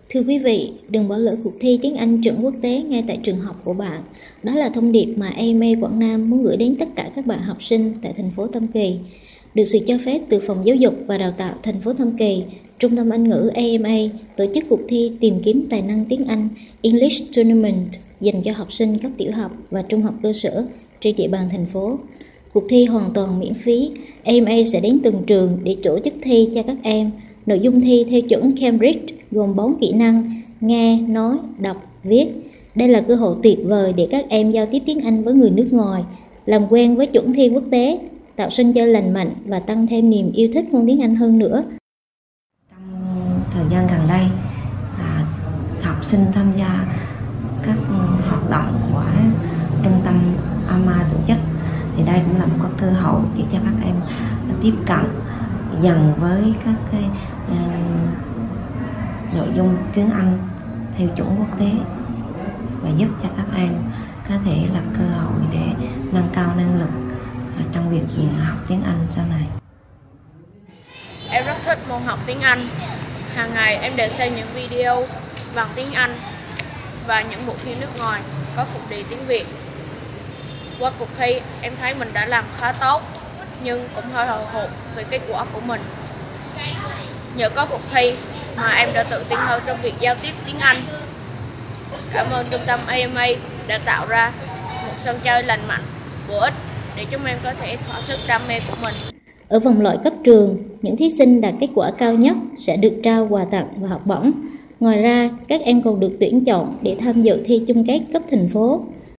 Thưa quý vị, đừng bỏ lỡ cuộc thi tiếng Anh chuẩn quốc tế ngay tại trường học của bạn. Đó là thông điệp mà AMA Quảng Nam muốn gửi đến tất cả các bạn học sinh tại thành phố Tam Kỳ. Được sự cho phép từ Phòng Giáo dục và Đào tạo thành phố Tam Kỳ, Trung tâm Anh ngữ AMA tổ chức cuộc thi tìm kiếm tài năng tiếng Anh English Tournament dành cho học sinh cấp tiểu học và trung học cơ sở trên địa bàn thành phố. Cuộc thi hoàn toàn miễn phí. AMA sẽ đến từng trường để tổ chức thi cho các em. Nội dung thi theo chuẩn Cambridge gồm 4 kỹ năng: nghe, nói, đọc, viết. Đây là cơ hội tuyệt vời để các em giao tiếp tiếng Anh với người nước ngoài, làm quen với chuẩn thi quốc tế, tạo sân chơi lành mạnh và tăng thêm niềm yêu thích môn tiếng Anh hơn nữa. Trong thời gian gần đây, học sinh tham gia các hoạt động của trung tâm AMA tổ chức, thì đây cũng là một cơ hội để cho các em tiếp cận dần với các nội dung tiếng Anh theo chuẩn quốc tế và giúp cho các em có thể là cơ hội để nâng cao năng lực trong việc học tiếng Anh sau này. Em rất thích môn học tiếng Anh. Hàng ngày em đều xem những video bằng tiếng Anh và những bộ phim nước ngoài có phụ đề tiếng Việt. Qua cuộc thi, em thấy mình đã làm khá tốt, nhưng cũng hơi hồi hộp về kết quả của mình. Nhờ có cuộc thi mà em đã tự tin hơn trong việc giao tiếp tiếng Anh. Cảm ơn trung tâm AMA đã tạo ra một sân chơi lành mạnh, bổ ích để chúng em có thể thỏa sức đam mê của mình. Ở vòng loại cấp trường, những thí sinh đạt kết quả cao nhất sẽ được trao quà tặng và học bổng. Ngoài ra, các em còn được tuyển chọn để tham dự thi chung kết cấp thành phố.